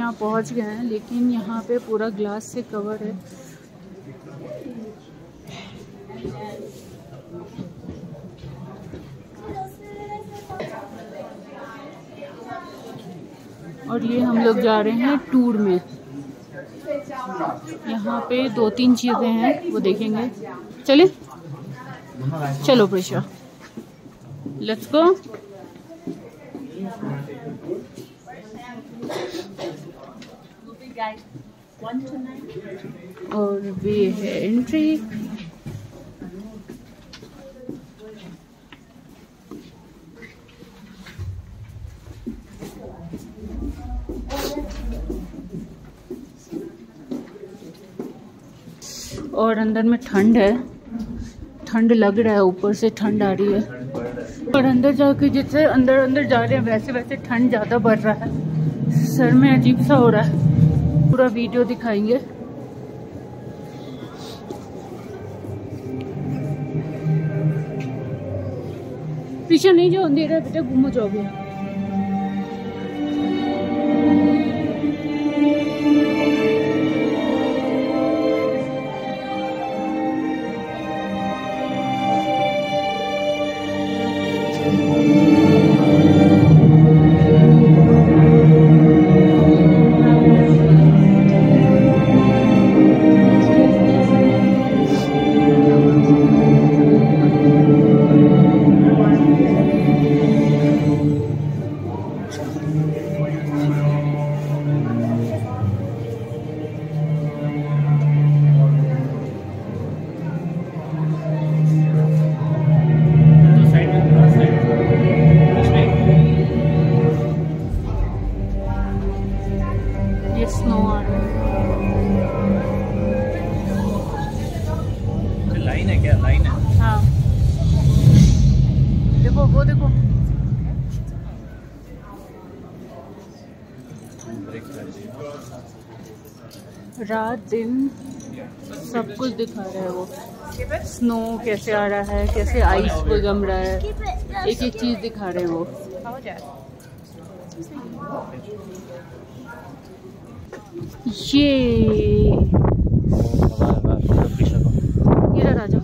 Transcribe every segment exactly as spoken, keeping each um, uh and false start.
यहाँ पहुँच गए हैं, लेकिन यहाँ पे पूरा ग्लास से कवर है। और ये हम लोग जा रहे हैं टूर में। यहाँ पे दो तीन चीज़ें हैं, वो देखेंगे। चले चलो प्रिशा, लेट्स गो। और भी है एंट्री। और अंदर में ठंड है, ठंड लग रहा है, ऊपर से ठंड आ रही है। और अंदर जाके जितने अंदर अंदर जा रहे हैं वैसे वैसे ठंड ज़्यादा बढ़ रहा है, सर में अजीब सा हो रहा है। पूरा वीडियो दिखाएंगे। पीछे नहीं जाओ, अंधेरा बेटा, घूमो जाओगे। स्नो आ रहा है। लाइन है क्या? लाइन है। हाँ देखो, वो देखो। रात दिन सब कुछ दिखा रहा है वो। स्नो कैसे आ रहा है, कैसे आइस को जम रहा है, एक एक चीज दिखा रहे हैं वो। ये ये राजा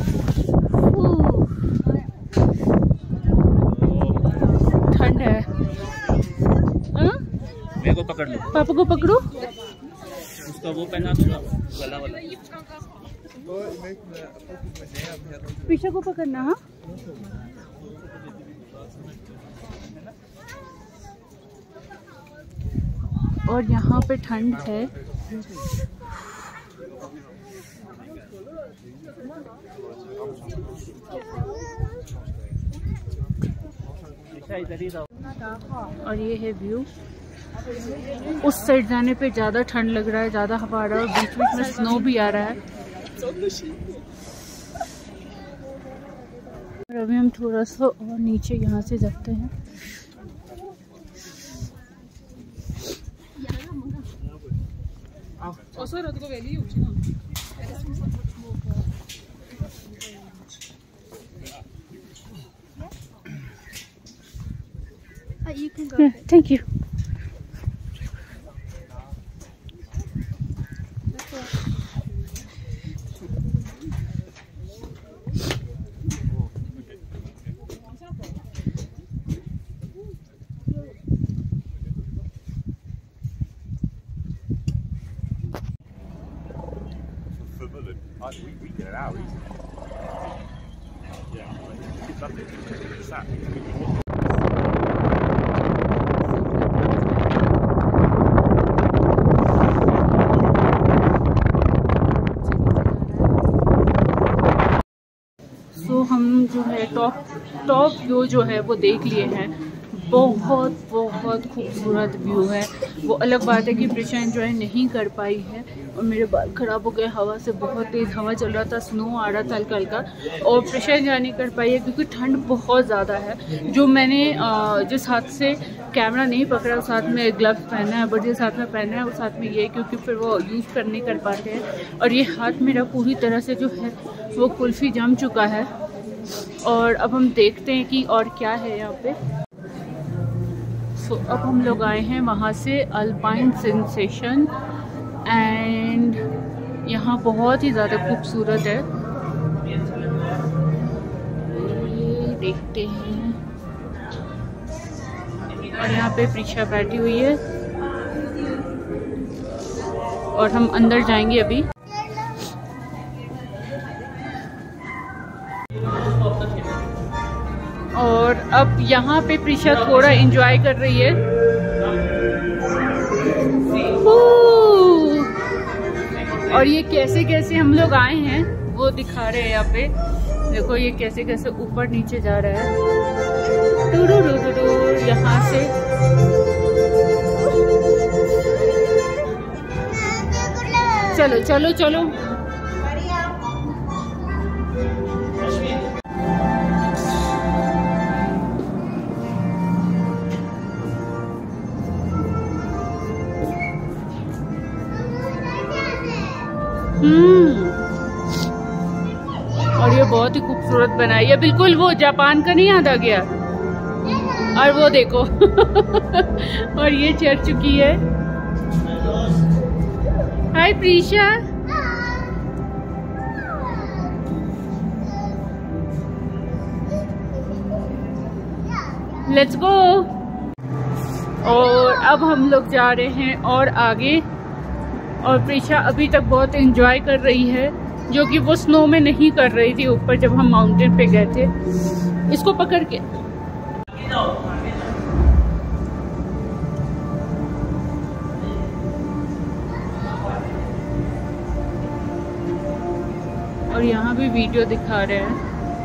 ठंड है। मेरे को पकड़ लो। पापा को पकड़ो। उसका वो पहना दूंगा, गला वाला। पीछे को पकड़ना। हाँ और यहाँ पे ठंड है। और ये है व्यू। उस साइड जाने पे ज़्यादा ठंड लग रहा है, ज़्यादा हवा आ रहा है, और बीच बीच में स्नो भी आ रहा है। और अभी हम थोड़ा सा और नीचे यहाँ से जाते हैं। You can go. Yeah, thank you. We, we get it out easy. Yeah, it's up there. It's up. सो हम जो है टॉप टॉप व्यू जो है वो देख लिए हैं। बहुत बहुत खूबसूरत व्यू है। वो अलग बात है कि प्रिशा एंजॉय नहीं कर पाई है और मेरे बाल ख़राब हो गए। हवा से बहुत तेज़ हवा चल रहा था, स्नो आ रहा था हल्का हल्का, और प्रिशा एंजॉय नहीं कर पाई है क्योंकि ठंड बहुत ज़्यादा है। जो मैंने जिस हाथ से कैमरा नहीं पकड़ा उस हाथ में ग्लव्स पहना है, बट जिस हाथ में पहना है उस हाथ में ये, क्योंकि फिर वो यूज़ कर नहीं कर पाते हैं। और ये हाथ मेरा पूरी तरह से जो है वो कुल्फ़ी जम चुका है। और अब हम देखते हैं कि और क्या है यहाँ पे। सो so, अब हम लोग आए हैं वहाँ से अल्पाइन सेंसेशन एंड यहाँ बहुत ही ज़्यादा खूबसूरत है। ये देखते हैं और यहाँ पे प्रीशा बैठी हुई है और हम अंदर जाएंगे अभी। और अब यहाँ पे प्रीशा थोड़ा एंजॉय कर रही है। और ये कैसे कैसे हम लोग आए हैं वो दिखा रहे हैं यहाँ पे। देखो ये कैसे कैसे ऊपर नीचे जा रहा है यहाँ से। चलो चलो चलो। हम्म और ये बहुत ही खूबसूरत बनाई है, बिल्कुल वो जापान का नहीं याद आ गया। और वो देखो और ये चढ़ चुकी है। हाय प्रीशा। Let's go. और अब हम लोग जा रहे हैं और आगे। और प्रीशा अभी तक बहुत एंजॉय कर रही है, जो कि वो स्नो में नहीं कर रही थी ऊपर जब हम माउंटेन पे गए थे। इसको पकड़ के और यहाँ भी वीडियो दिखा रहे हैं।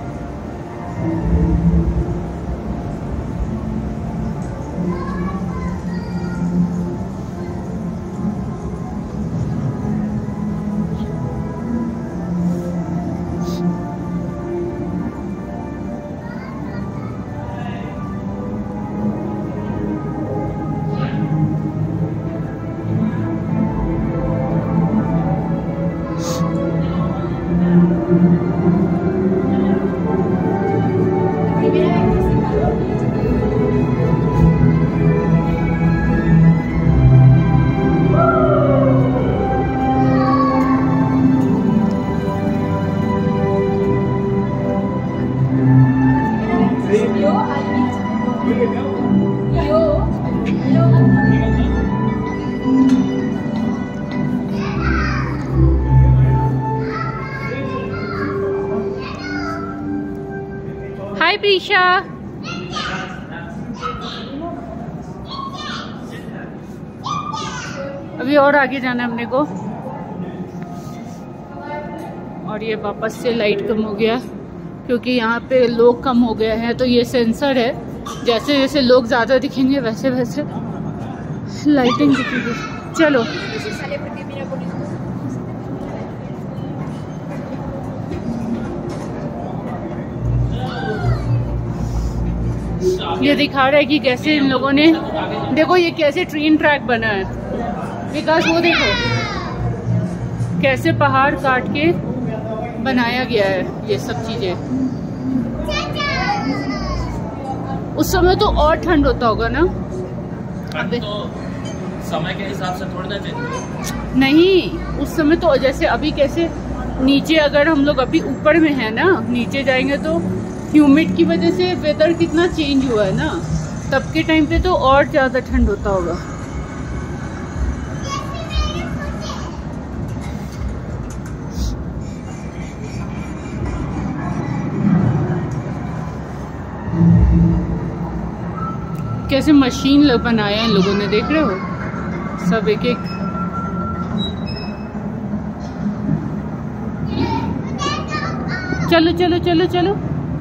हाय प्रीशा। अभी और आगे जाना है हमने को। और ये वापस से लाइट कम हो गया क्योंकि यहाँ पे लोग कम हो गए हैं, तो ये सेंसर है। जैसे जैसे लोग ज़्यादा दिखेंगे वैसे वैसे लाइटिंग दिखेगी। चलो ये दिखा रहा है कि कैसे इन लोगों ने, देखो ये कैसे ट्रेन ट्रैक बना है। विकास वो देखो कैसे पहाड़ काट के बनाया गया है ये सब चीजें। उस समय तो और ठंड होता होगा ना। अब तो समय के हिसाब से थोड़ा ना नहीं, उस समय तो जैसे अभी कैसे नीचे, अगर हम लोग अभी ऊपर में है ना, नीचे जाएंगे तो ह्यूमिड की वजह से वेदर कितना चेंज हुआ है ना, तब के टाइम पे तो और ज़्यादा ठंड होता होगा। कैसे मशीन बनाया है इन लोगों ने, देख रहे हो सब एक एक। चलो चलो चलो चलो।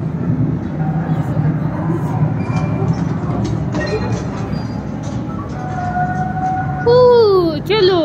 चलो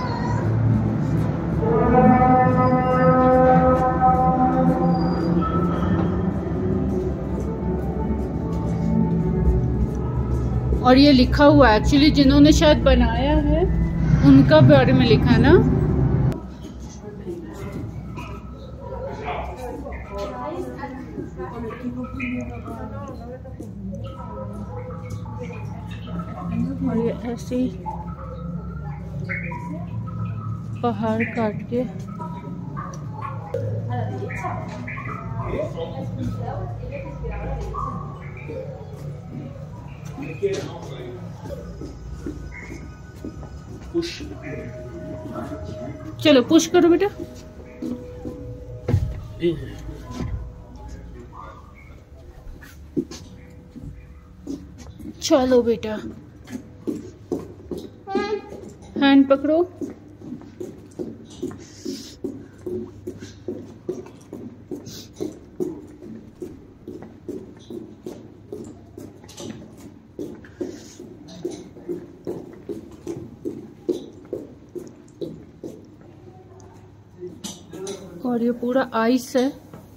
और ये लिखा हुआ है एक्चुअली, जिन्होंने शायद बनाया है उनका बारे में लिखा ना। और ये ऐसे ही पहाड़ काट के पुश। चलो पुश करो बेटा। चलो बेटा, हैंड पकड़ो। और ये पूरा आइस है,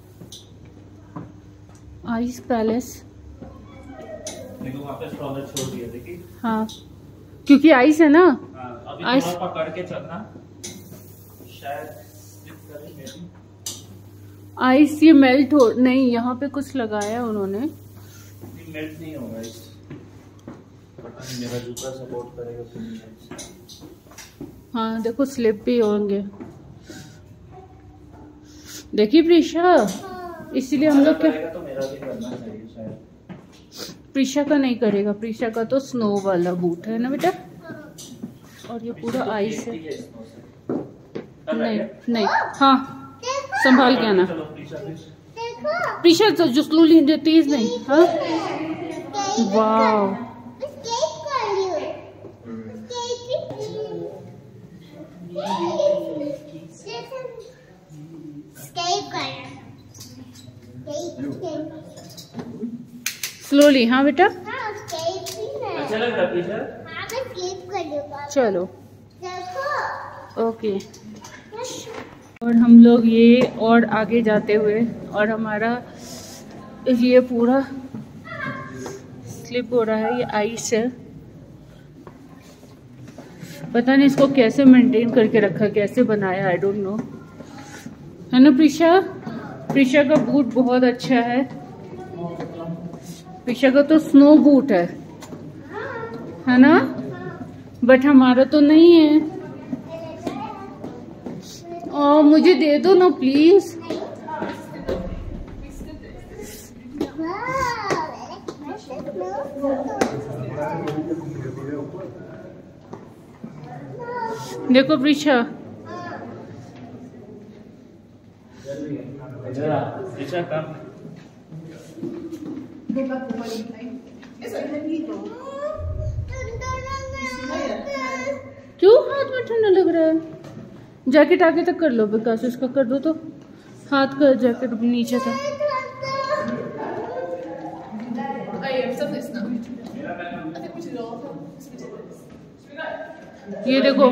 आइस पैलेस। देखो वहाँ पे स्ट्रॉलर छोड़ दिया, देखिए। हाँ, क्योंकि आइस है ना। हाँ, अभी आइस पकड़ के चलना, शायद स्लिप करे मेरी। आइस ये मेल्ट हो नहीं, यहाँ पे कुछ लगाया उन्होंने। नहीं, मेल्ट नहीं होगा इस, पता नहीं मेरा जूता सपोर्ट करेगा कि नहीं। हाँ देखो स्लिप भी होंगे। देखिए प्रीशा, इसीलिए हम लोग क्या, तो मेरा भी करना चाहिए शायद। प्रीशा का नहीं करेगा, प्रीशा का तो स्नो वाला बूट है ना बेटा। और ये पूरा आइस है। नहीं नहीं, हाँ संभाल के आना। प्रीशा तो जो स्लोली, तेज नहीं। हाँ वाह, स्लोली। हाँ बेटा, अच्छा लग रहा है। चलो ओके। और हम लोग ये और आगे जाते हुए, और हमारा ये पूरा स्लिप हो रहा है, ये आइस है। पता नहीं इसको कैसे मेंटेन करके रखा, कैसे बनाया, आई डोंट नो, है ना प्रीशा। प्रीशा का बूट बहुत अच्छा है। प्रीशा का तो स्नो बूट है, है ना, बट हमारा तो नहीं है। ओ, मुझे दे दो ना प्लीज। देखो प्रीशा, प्रीशा कम। क्यों हाथ में ठंडा लग रहा है? जैकेट आगे तक कर लो, विकास इसका कर दो तो। हाथ का जैकेट नीचे था। ये देखो,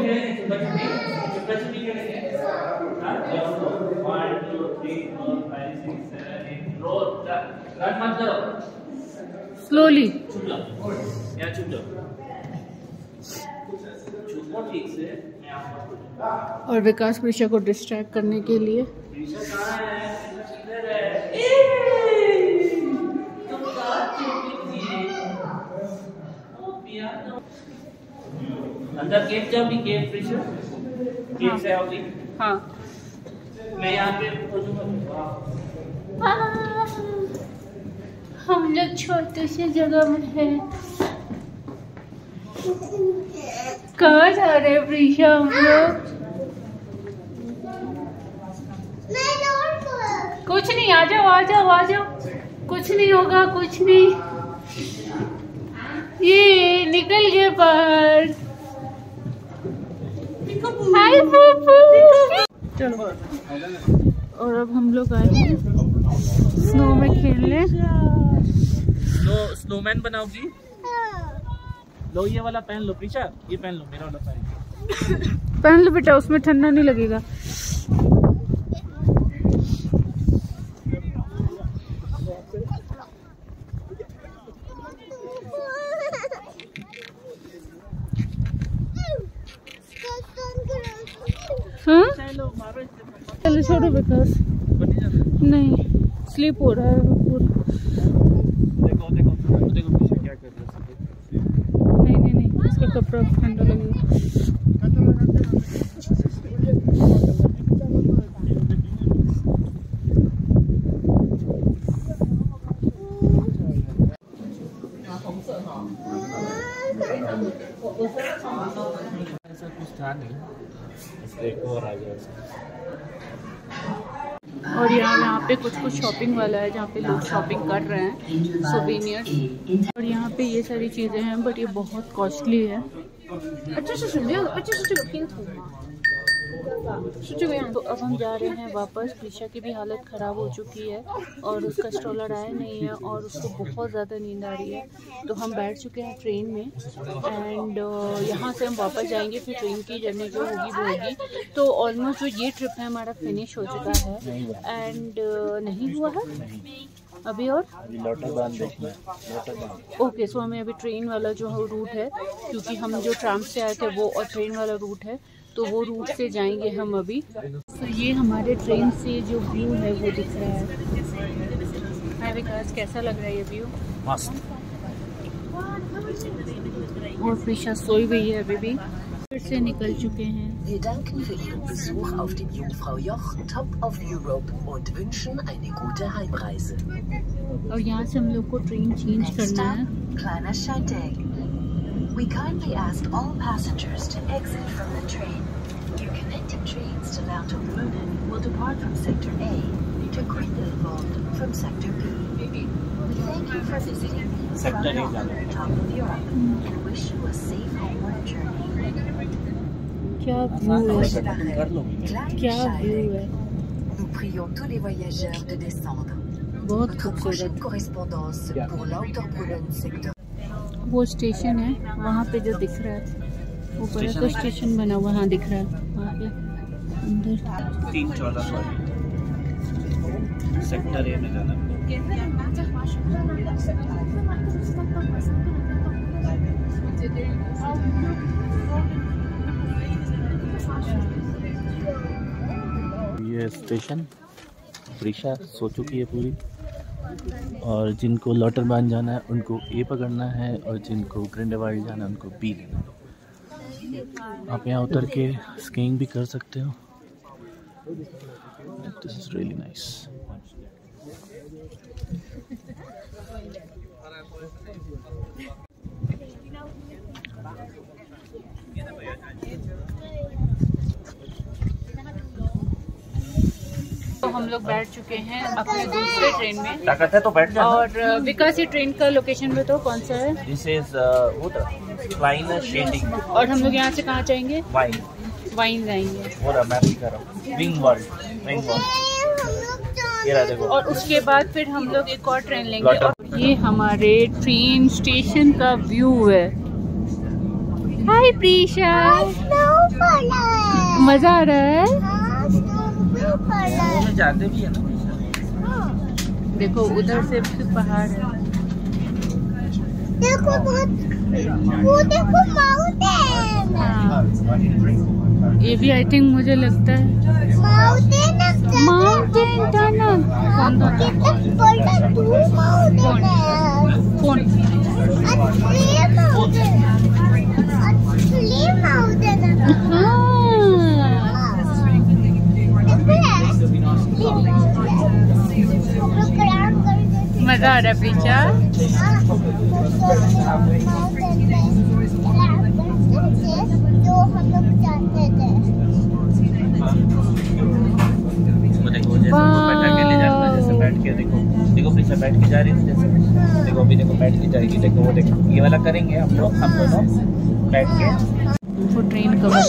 स्लोली। और विकास प्रीशा को डिस्ट्रैक्ट करने के लिए अंदर केक जाओगी, केक प्रीशा, केक से आओगी। हाँ, मैं यहाँ पे खोजूंगा। हम लोग छोटे से जगह में है। कहाँ जा रहे हैं प्रीशा हम लोग? कुछ नहीं, आ जाओ आ जाओ आ जाओ, कुछ नहीं होगा, कुछ नहीं। ये निकल गए बाहर। हाय पप्पू। चलो, और अब हम लोग आए हैं स्नो में खेलने। Snow snowman बनाओगी? लो ये वाला पहन लो प्रीशा, ये पहन लो, मेरा वाला पहन। पहन लो बेटा, उसमें ठंडा नहीं लगेगा। हाँ चलो छोड़ो विकास, नहीं स्लिप हो रहा है पूरा। देखो देखो देखो पीछे क्या कर रहा है। नहीं नहीं नहीं, इसका कपड़ा ठंडा लगेगा। ऐसा कुछ था नहीं, इसलिए और आ गया। और यहाँ यहाँ पे कुछ कुछ शॉपिंग वाला है जहाँ पे लोग शॉपिंग कर रहे हैं, सोवेनियर्स। और यहाँ पे ये सारी चीज़ें हैं, बट ये बहुत कॉस्टली है। तो अब हम जा रहे हैं वापस। प्रीशा की भी हालत ख़राब हो चुकी है और उसका स्ट्रोलर आया नहीं है और उसको बहुत ज़्यादा नींद आ रही है। तो हम बैठ चुके हैं ट्रेन में एंड यहाँ से हम वापस जाएंगे। फिर ट्रेन की जर्नी जो होगी वो होगी। तो ऑलमोस्ट जो ये ट्रिप है हमारा फिनिश हो चुका है एंड नहीं हुआ है अभी। और ओके, सो हमें अभी ट्रेन वाला जो रूट है, क्योंकि हम जो ट्राम से आए थे वो और ट्रेन वाला रूट है, तो वो रूट से जाएंगे हम अभी। तो ये हमारे ट्रेन से जो व्यू है वो दिख रहा है। हाय विकास, कैसा लग रहा है ये व्यू? मस्त। और प्रीशा सोई हुई है अभी भी। फिर से निकल चुके हैं। Wir danken für Ihren Besuch auf dem Jungfrau Joch Top of Europe und wünschen eine gute Heimreise. और यहाँ से हम लोग को ट्रेन चेंज करना है। Kleiner Scheidegg. We kindly ask all passengers to exit from the train. Your connecting trains to Lauterbrunnen will depart from Sector A to Grindelwald from Sector B. We thank you for visiting the Sector A Top of Europe and wish you a safe homeward journey. क्या view है, क्या view है। Nous prions tous les voyageurs de descendre. बहुत Notre खूबसूरत। prochaine correspondance pour Lauterbrunnen Sector. वो station है वहाँ पे जो दिख रहा है, ऊपर तो स्टेशन बना हुआ, हाँ दिख रहा है वहाँ पे अंदर। तीन चौदह सॉरी सेक्टर ए में जाना। ये स्टेशन प्रीशा सो चुकी है पूरी, और जिनको लॉटरबान जाना है उनको ए पकड़ना है, और जिनको ग्रिंडेवाल्ड जाना है उनको बी लेना है। आप यहाँ उतर के स्कीइंग भी कर सकते हो। This is really nice. तो हम लोग बैठ चुके हैं अपने दूसरे ट्रेन में। क्या करते हैं तो बैठ जाना। और विकास, ये ट्रेन का लोकेशन बताओ कौन सा है? This is flying shading. और हम लोग यहाँ से कहाँ जाएंगे? वाइन वाइन जाएंगे। वो रहा, मैं भी कर रहा हूँ। विंग वर्ल्ड, विंग वर्ल्ड ये रहा देखो। और उसके बाद फिर हम लोग एक और ट्रेन लेंगे। और ये हमारे ट्रेन स्टेशन का व्यू है। हाय प्रीशा, मजा आ रहा है? में जाते भी है ना। देखो उधर से भी पहाड़ है। देखो बहुत, वो देखो माउंटेन। हाँ, ये भी आई थिंक मुझे लगता है माउंटेन माउंटेन था ना। कौन था? कितना बड़ा तू माउंटेन है। कौन? असली माउंटेन, असली माउंटेन है। हाँ, मजा आ रहा है प्रीशा? जो हम लोग जानते थे। देखो जैसे वो बैठा के ले जाता है, जैसे बैठ के देखो देखो प्रीशा बैठ के जा रही थी जैसे। देखो अभी देखो बैठ के जाएगी। देखो वो देखो ये वाला करेंगे हम लोग, हम दोनों बैठ के। वो ट्रेन कवर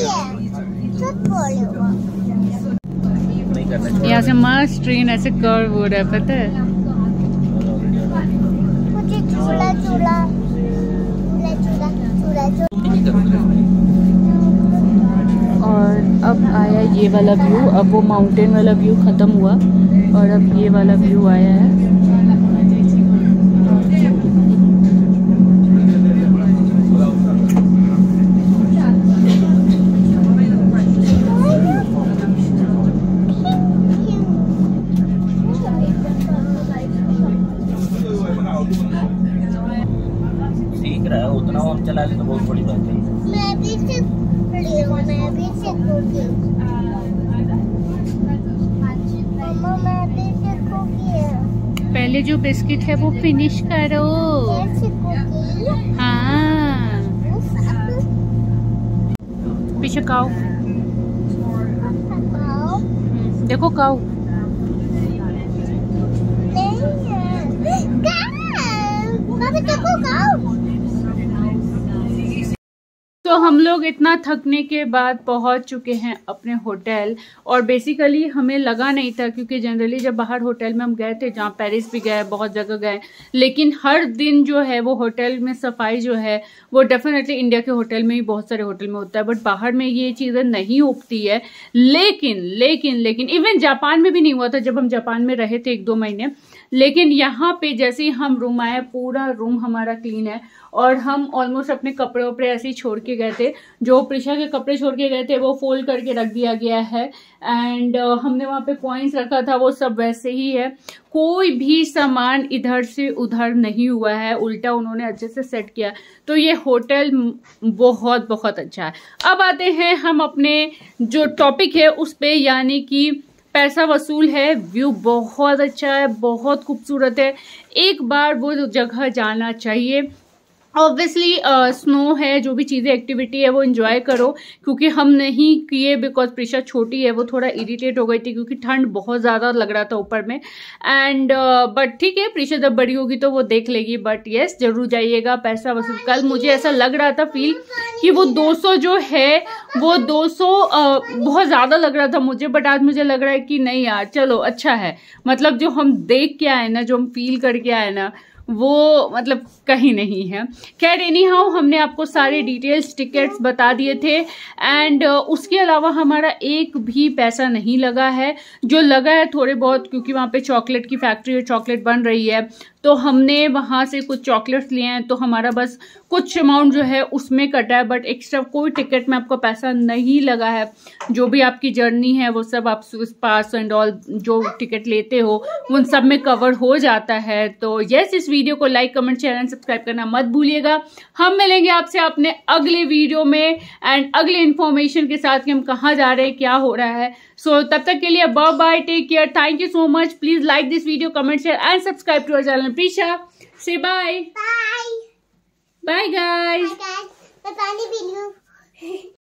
नहीं करना। यहाँ से मस्त ट्रेन ऐसे कर्व हो रहा है, पता है? मुझे झूला झूला झूला झूला झूला। और अब आया ये वाला व्यू। अब वो माउंटेन वाला व्यू ख़त्म हुआ और अब ये वाला व्यू आया है। हम चला ले तो बहुत बड़ी बात है। मैं भी सीख रही हूँ, मैं भी सीखूंगी। मम्मा मैं भी सीखूंगी। पहले जो बिस्किट है वो फिनिश करो। मैं सीखूंगी। हाँ पीछे काऊ, आओ। देखो काऊ। तो हम लोग इतना थकने के बाद पहुंच चुके हैं अपने होटल। और बेसिकली हमें लगा नहीं था, क्योंकि जनरली जब बाहर होटल में हम गए थे, जहाँ पेरिस भी गए, बहुत जगह गए, लेकिन हर दिन जो है वो होटल में सफाई जो है वो डेफिनेटली इंडिया के होटल में ही बहुत सारे होटल में होता है, बट बाहर में ये चीज़ें नहीं उगती है। लेकिन लेकिन लेकिन इवन जापान में भी नहीं हुआ था जब हम जापान में रहे थे एक दो महीने। लेकिन यहाँ पे जैसे ही हम रूम आए, पूरा रूम हमारा क्लीन है। और हम ऑलमोस्ट अपने कपड़े वपड़े ऐसे ही छोड़ के गए थे, जो प्रिशा के कपड़े छोड़ के गए थे वो फोल्ड करके रख दिया गया है। एंड uh, हमने वहाँ पे कॉइन्स रखा था, वो सब वैसे ही है। कोई भी सामान इधर से उधर नहीं हुआ है, उल्टा उन्होंने अच्छे से सेट किया। तो ये होटल बहुत बहुत अच्छा है। अब आते हैं हम अपने जो टॉपिक है उस पे, यानी कि पैसा वसूल है। व्यू बहुत अच्छा है, बहुत खूबसूरत है, एक बार वो जगह जाना चाहिए। ऑब्वियसली स्नो है, जो भी चीज़ें एक्टिविटी है वो एंजॉय करो, क्योंकि हम नहीं किए बिकॉज प्रिशा छोटी है, वो थोड़ा इरिटेट हो गई थी क्योंकि ठंड बहुत ज़्यादा लग रहा था ऊपर में। एंड बट ठीक है, प्रिशा जब बड़ी होगी तो वो देख लेगी। बट यस, जरूर जाइएगा, पैसा वसूल। कल मुझे ऐसा लग रहा था फील कि वो दो सौ जो है वो दो सौ uh, बहुत ज़्यादा लग रहा था मुझे, बट आज मुझे लग रहा है कि नहीं यार चलो अच्छा है। मतलब जो हम देख के आए ना, जो हम फील करके आए ना, वो मतलब कहीं नहीं है। खैर एनी हाउ, हमने आपको सारे डिटेल्स टिकट्स बता दिए थे। एंड uh, उसके अलावा हमारा एक भी पैसा नहीं लगा है। जो लगा है थोड़े बहुत, क्योंकि वहाँ पे चॉकलेट की फैक्ट्री और चॉकलेट बन रही है, तो हमने वहाँ से कुछ चॉकलेट्स लिए हैं, तो हमारा बस कुछ अमाउंट जो है उसमें कटा है। बट एक्स्ट्रा कोई टिकट में आपको पैसा नहीं लगा है। जो भी आपकी जर्नी है वो सब आप स्विस पास एंड ऑल जो टिकट लेते हो उन सब में कवर हो जाता है। तो यस, इस वीडियो को like comment share and subscribe करना मत भूलिएगा। हम मिलेंगे आपसे अपने अगले वीडियो में एंड अगले इन्फॉर्मेशन के साथ कि हम कहाँ जा रहे हैं, क्या हो रहा है। सो so, तब तक के लिए bye bye, take care, thank you so much. Please like this video, comment share and subscribe to our channel. Prisha से bye bye bye guys. Bye guys, मैं पानी पी लूं।